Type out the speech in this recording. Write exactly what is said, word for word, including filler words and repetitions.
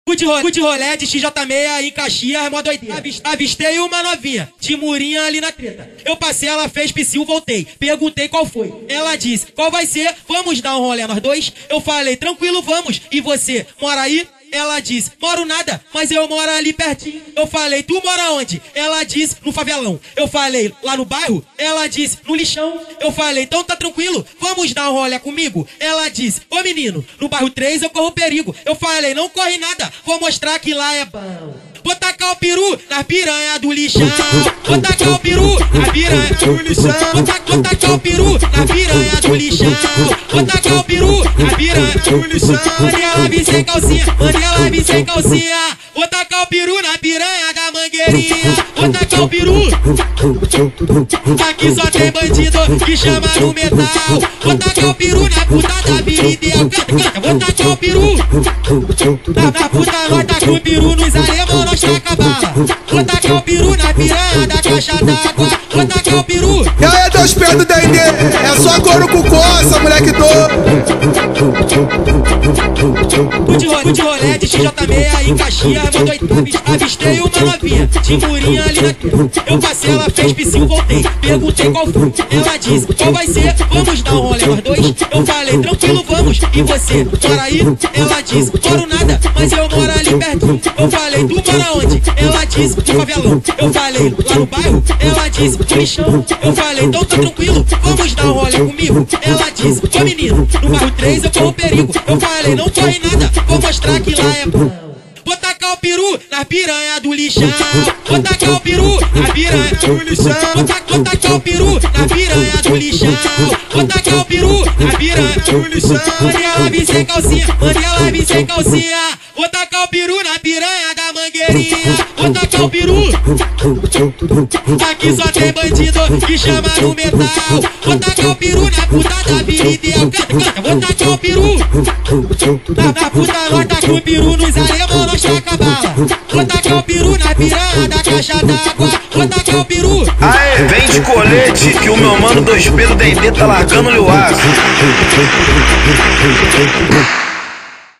Fui de, ro de rolé de X J seis em Caxias, mó doideira. Avistei uma novinha, de murinha ali na treta. Eu passei, ela fez psiu, voltei. Perguntei qual foi. Ela disse, qual vai ser? Vamos dar um rolé nós dois? Eu falei, tranquilo, vamos. E você, mora aí? Ela disse, moro nada, mas eu moro ali pertinho. Eu falei, tu mora onde? Ela disse, no favelão. Eu falei, lá no bairro? Ela disse, no lixão. Eu falei, então tá tranquilo, vamos dar um rolê comigo? Ela disse, ô menino, no bairro três eu corro perigo. Eu falei, não corre nada, vou mostrar que lá é bom. Vou tacar o peru na piranha do lixão. Vou tacar o peru na piranha do lixão. Vou, ta vou tacar o peru na piranha do lixão. Vou tacar o peru na piranha do lixão. Mande ela vir sem calcinha, mande ela vir sem calcinha. Vou tacar o peru na piranha da mangueirinha. Vou tacar o peru. Aqui só tem bandido que chama no metal. Vou tacar o peru na puta da Viridiel. Vou tacar o peru na, na puta, nós taca o peru nos alemão, nós taca bala. Vou tacar o peru na piranha da caixa d'água. Vou tacar o peru. E aí, teus pés do Dendê, é só couro com coça, moleque todo. Fui de, ro de rolé de X J seis em Caxias, mó doideira. Avistei uma novinha, de murinha ali na treta. Eu passei, ela fez psiu, voltei. Perguntei qual foi. Ela disse, qual vai ser? Vamos dar um rolê nós dois? Eu falei, tranquilo, vamos. E você, mora aí? Ela disse, moro nada, mas eu moro ali pertinho. Eu falei, tu mora onde? Ela disse, no favelão. Eu falei, lá no bairro? Ela disse, no lixão. Eu falei, então tá tranquilo, vamos dar um rolê comigo? Ela disse, ô menino, no bairro três eu corro perigo. Eu falei, não corre nada, vou mostrar que lá é bom. Vou tacar o peru na piranha do lixão. Vou tacar o peru na piranha do lixão. Vou, ta vou tacar o peru na piranha do lixão. Vou tacar o peru na piranha do lixão. Mande ela vir sem calcinha, mande ela vir sem calcinha. Vou tacar o peru na piranha da mangueirinha. Vou tacar o peru. Aqui só tem bandido que chama no metal. Vou tacar o peru na puta da Viridiel. Vou tacar o peru na, na puta, nós taca o peru nos alemão, nós taca bala. Vou tacar o peru na piranha da caixa d'água. Vou tacar o peru. Aê, vem de colete que o meu mano dois P do Dendê tá largando-lhe o aço.